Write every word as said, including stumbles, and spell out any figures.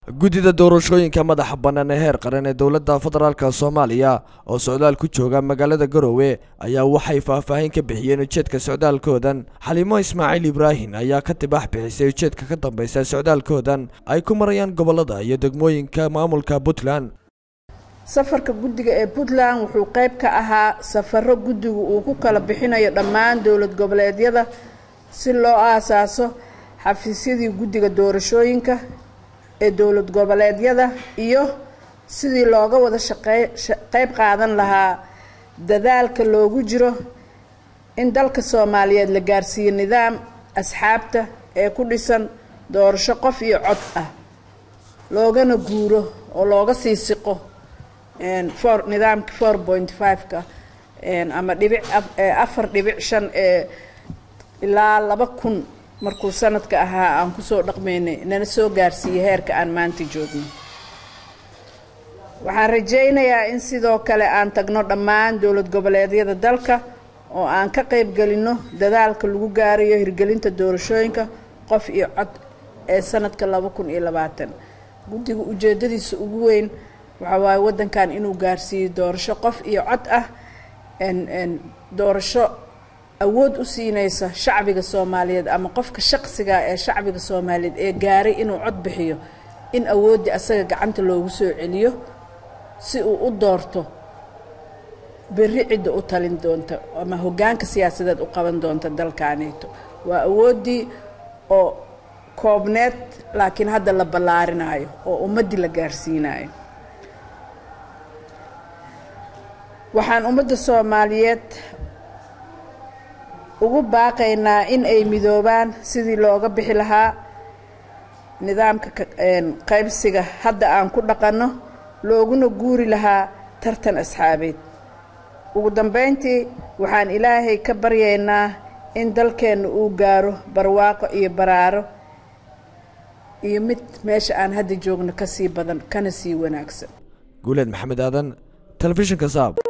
gudida doorashooyinka madaxa bannaan ee heer qaran ee dowladda federaalka Soomaaliya oo socdaal ku jooga magaalada Garowe ayaa waxay faahfaahin ka bixiyeen ujeedka socdaalkoodan. Xalimo Ismaaciil Ibraahin ayaa ka tibax bixisay ujeedka ka dambaysa socdaalkoodan ay ku marayaan gobolada iyo degmooyinka maamulka Puntland. safarka gudiga ee Puntland wuxuu qayb ka ahaa safarro gudigu uu ku kala bixinayo dhammaan dowlad goboleedyada si loo aasaaso xafiisyadii gudiga doorashooyinka ee dowlad goboleedyada iyo sidii looga wada shaqeey qayb qaadan lahaa dadaalka loogu jiro in dalka Soomaaliyeed la gaarsiiyo nidaam asxaabta ee ku dhisan doorasho qof iyo cod ah loogana guuro oo looga sii siqo een for nidaamka four point five ka een ama dhibic afar dhibic shan ee ilaa laba kun markuu sanadka ahaa aan ku soo dhaqmeynay inana soo gaarsiiyay heerka aan maanta joogno. waxaan rajaynayaa in sidoo kale aan tagno dhammaan dowlad goboleedyada dalka oo aan ka qayb galino dadaalka lagu gaarayo hirgelinta doorashooyinka qof iyo cod ee sanadka laba kun iyo labaatan. gudiga ujeedadiisa ugu weyn waxa waaye wadankan inuu gaarsiiyo doorasho qof iyo cod ah en en doorasho awood u siinaysa shacbiga Soomaaliyeed ama qofka shakhsiga ee shacbiga Soomaaliyeed ee gaaray inuu cod bixiyo in awoodii asaga gacanta loogu soo celiyo si uu u doorto berri cid u talin doonta ama hoggaanka siyaasadeed u qaban doonta dalkaaneeto. waa awoodii oo koobneed laakiin hadda la ballaarinayo oo ummadii la gaarsiinayo. waxaan ummadda Soomaaliyeed ugu baaqaynaa in ay midoobaan sidii looga bixi lahaa nidaamka qaybsiga hadda aan ku dhaqanno looguna guuri lahaa tartan asxaabeed. ugu dambeyntii waxaan Ilaahay ka baryaynaa in dalkeena uu gaaro barwaaqo iyo baraaro iyo mid meesha aan hadda joogno ka sii badan kana sii wanaagsan. Guuleed Maxamed Aadan, Telefishinka Saab.